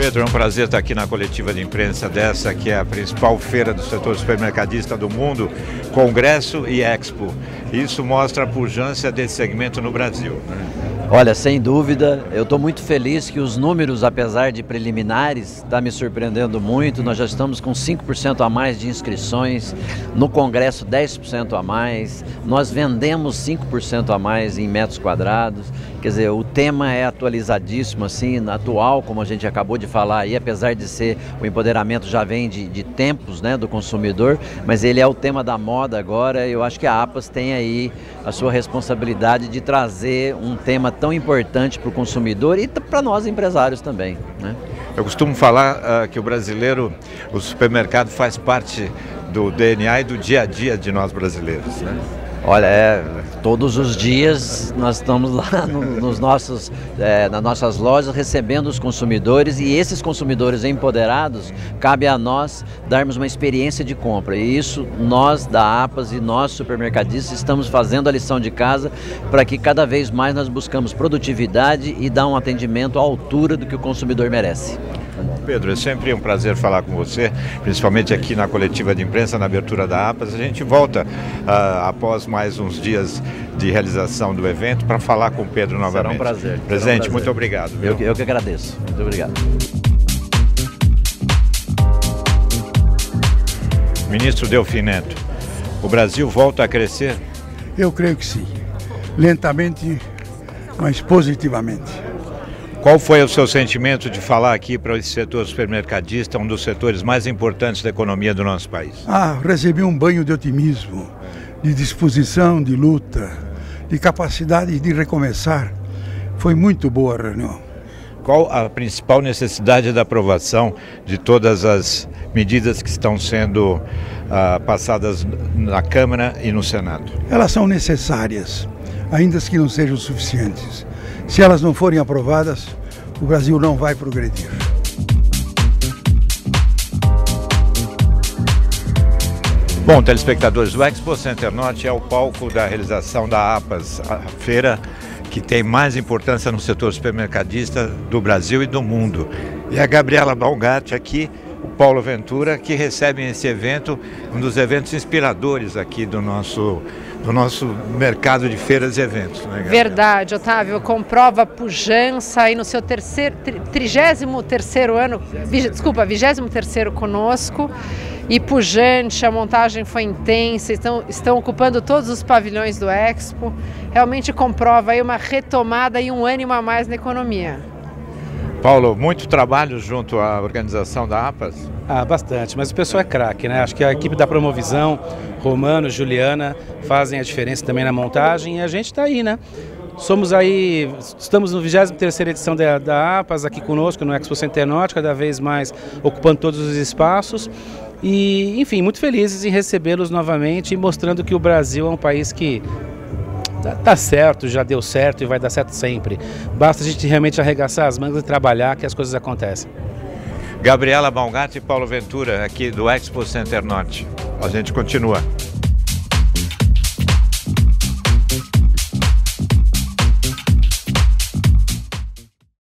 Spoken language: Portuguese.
Pedro, é um prazer estar aqui na coletiva de imprensa dessa, que é a principal feira do setor supermercadista do mundo, Congresso e Expo. Isso mostra a pujança desse segmento no Brasil, né? Olha, sem dúvida, eu estou muito feliz que os números, apesar de preliminares, estão me surpreendendo muito. Nós já estamos com 5% a mais de inscrições, no Congresso 10% a mais, nós vendemos 5% a mais em metros quadrados. Quer dizer, o tema é atualizadíssimo, assim, atual, como a gente acabou de falar aí, apesar de ser, o empoderamento já vem de tempos, né, do consumidor, mas ele é o tema da moda agora. Eu acho que a APAS tem aí a sua responsabilidade de trazer um tema tão importante para o consumidor e para nós empresários também, né? Eu costumo falar que o brasileiro, o supermercado faz parte do DNA e do dia a dia de nós brasileiros, né? Olha, todos os dias nós estamos lá nas nossas lojas recebendo os consumidores, e esses consumidores empoderados, cabe a nós darmos uma experiência de compra, e isso nós da APAS e nós supermercadistas estamos fazendo a lição de casa para que cada vez mais nós buscamos produtividade e dar um atendimento à altura do que o consumidor merece. Pedro, é sempre um prazer falar com você, principalmente aqui na coletiva de imprensa, na abertura da APAS. A gente volta após mais uns dias de realização do evento para falar com o Pedro novamente. Será um prazer. Presidente, muito obrigado. Eu que agradeço. Muito obrigado. Ministro Delfim Neto, o Brasil volta a crescer? Eu creio que sim. Lentamente, mas positivamente. Qual foi o seu sentimento de falar aqui para esse setor supermercadista, um dos setores mais importantes da economia do nosso país? Recebi um banho de otimismo, de disposição, de luta, de capacidade de recomeçar. Foi muito boa a reunião. Qual a principal necessidade da aprovação de todas as medidas que estão sendo passadas na Câmara e no Senado? Elas são necessárias, ainda que não sejam suficientes. Se elas não forem aprovadas, o Brasil não vai progredir. Bom, telespectadores, o Expo Center Norte é o palco da realização da APAS, a feira que tem mais importância no setor supermercadista do Brasil e do mundo. E a Gabriela Baumgart aqui, o Paulo Ventura, que recebem esse evento, um dos eventos inspiradores aqui do nosso mercado de feiras e eventos, né, Gabriela? Verdade, Otávio, comprova a pujança aí no seu 23º ano, 23º conosco, e pujante, a montagem foi intensa, estão ocupando todos os pavilhões do Expo, realmente comprova aí uma retomada e um ânimo a mais na economia. Paulo, muito trabalho junto à organização da APAS? Bastante, mas o pessoal é craque, né? Acho que a equipe da Promovisão, Romano, Juliana, fazem a diferença também na montagem, e a gente está aí, né? Estamos no 23ª edição da APAS aqui conosco no Expo Center Norte, cada vez mais ocupando todos os espaços. E, enfim, muito felizes em recebê-los novamente e mostrando que o Brasil é um país que tá certo, já deu certo e vai dar certo sempre. Basta a gente realmente arregaçar as mangas e trabalhar que as coisas acontecem. Gabriela Baumgart e Paulo Ventura aqui do Expo Center Norte. A gente continua.